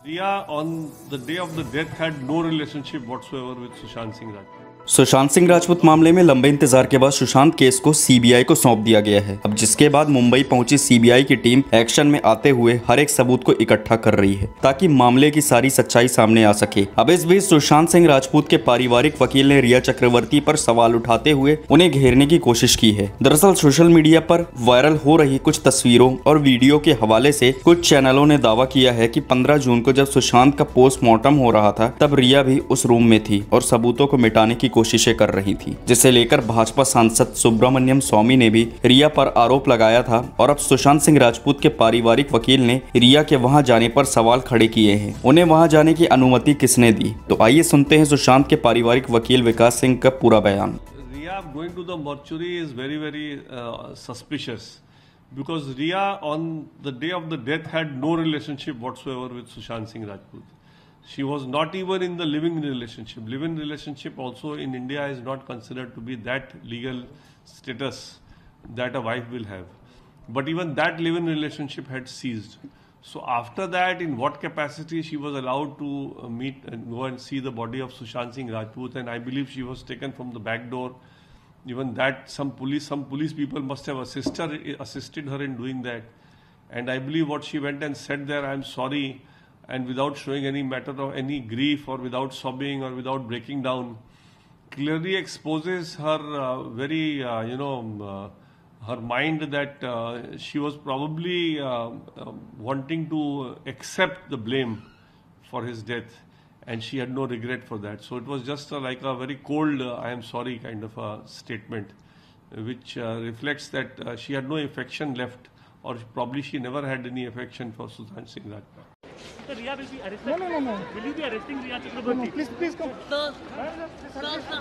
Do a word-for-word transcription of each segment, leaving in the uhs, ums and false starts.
Riya, on the day of the death, had no relationship whatsoever with Sushant Singh Rajput. Sushant Singh Rajput मामले में लंबे इंतजार के बाद सुशांत केस को सीबीआई को सौंप दिया गया है। अब जिसके बाद मुंबई पहुंची सीबीआई की टीम एक्शन में आते हुए हर एक सबूत को इकट्ठा कर रही है ताकि मामले की सारी सच्चाई सामने आ सके। अब इस बीच सुशांत सिंह राजपूत के पारिवारिक वकील ने रिया चक्रवर्ती पर सवाल उठाते हुए उन्हें घेरने की कोशिश की है। दरअसल सोशल मीडिया पर वायरल हो रही कुछ तस्वीरों और वीडियो के हवाले से कुछ चैनलों ने दावा किया है कि पंद्रह जून को जब सुशांत का पोस्टमार्टम हो रहा था तब रिया भी उस रूम में थी और सबूतों को मिटाने की कोशिशें कर रही थी, जिसे लेकर भाजपा सांसद सुब्रमण्यम स्वामी ने भी रिया पर आरोप लगाया था। और अब सुशांत सिंह राजपूत के पारिवारिक वकील ने रिया के वहां जाने पर सवाल खड़े किए हैं। उन्हें वहां जाने की अनुमति किसने दी? तो आइए सुनते हैं सुशांत के पारिवारिक वकील विकास सिंह का पूरा बयान। Riya going to the mortuary is very very uh, suspicious because Riya on the day of the death had no relationship whatsoever with Sushant Singh Rajput. She was not even in the living relationship. Living relationship also in India is not considered to be that legal status that a wife will have. But even that living relationship had ceased. So after that, in what capacity she was allowed to uh, meet and go and see the body of Sushant Singh Rajput, and I believe she was taken from the back door. Even that, some police, some police people must have assisted assisted her in doing that. And I believe what she went and said there, I am sorry, and without showing any matter of any grief or without sobbing or without breaking down, clearly exposes her uh, very, uh, you know, uh, her mind that uh, she was probably uh, uh, wanting to accept the blame for his death, and she had no regret for that. So it was just uh, like a very cold, uh, I am sorry kind of a statement, which uh, reflects that uh, she had no affection left, or probably she never had any affection for Sushant Singh Rajput. So Riya will be arrested. No, no, no, no. Will you be arresting Riya Chakraborty? No, no, please, please come. Sir, sir, sir.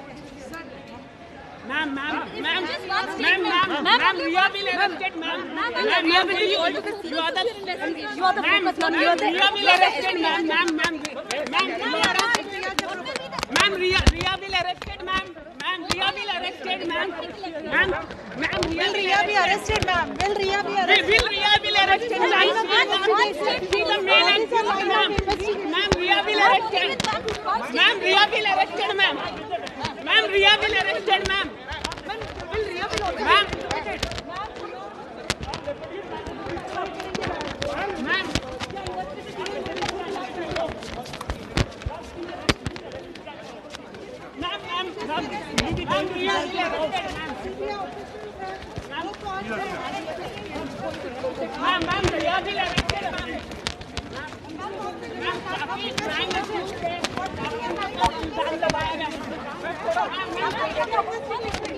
Ma'am, ma'am, ma'am, ma'am, ma'am, ma'am, Riya will arrested, ma'am. Ma'am, Riya will be arrested. You are the, you are the focus, ma'am. Riya will arrested, ma'am, ma'am, ma'am, ma'am, Riya, Riya will arrested, ma'am. Ma'am, Riya will arrested, ma'am. Ma'am, ma'am, Will Riya be arrested, ma'am? Will Riya be arrested? Will Riya will arrested, ma'am. She's a male and female, ma'am. Ma'am, Riya will arrested. Ma'am, Riya will arrested, ma'am. Ma'am, Riya will arrested, ma'am. Will Riya will arrested, ma'am. Ma'am. Ma'am, ma'am, ma'am, Riya will arrested, ma'am. Ma'am, ma'am, Riya will arrested, ma'am. Ma'am, काफी crime accused है, काफी मतलब इंसान दबाया गया है।